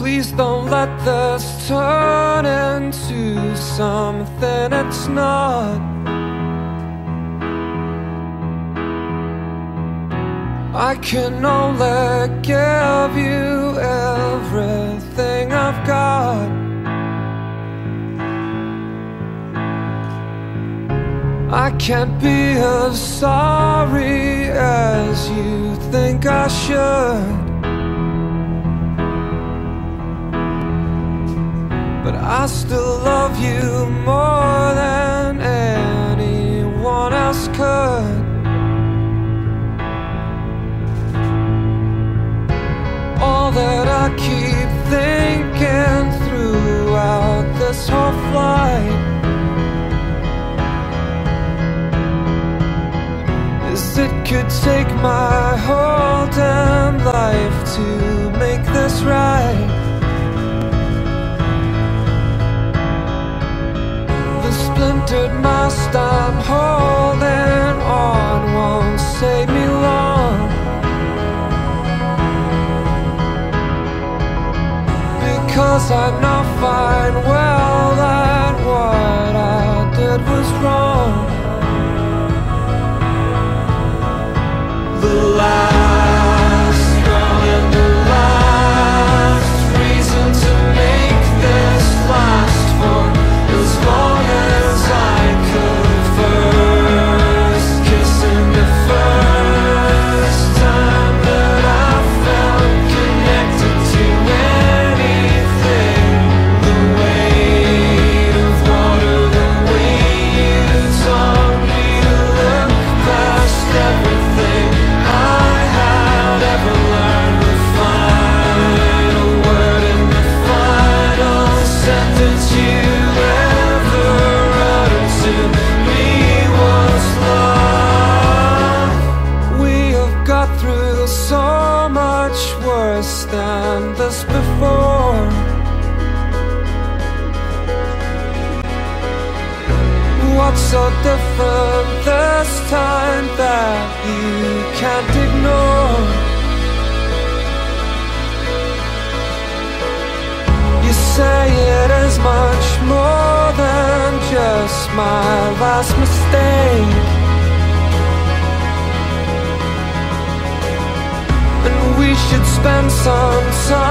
Please don't let this turn into something it's not. I can only give you everything I've got. I can't be as sorry as you think I should, but I still love you more than anyone else could. All that I keep thinking throughout this whole flight is it could take my whole damn life to make this right. The splintered mast I'm holding on won't save me long, because I know fine well that what I did was wrong. The last girl and the last reason to make this last for as long as I could. First kissing the first time that I felt connected to anything. The weight of water, the way you taught me to look past everything I had ever learned. The final word and the final sentence you ever uttered to me was love. We have got through so much worse than this before. What's so different this time that you can't ignore? You say it is much more than just my last mistake, and we should spend some time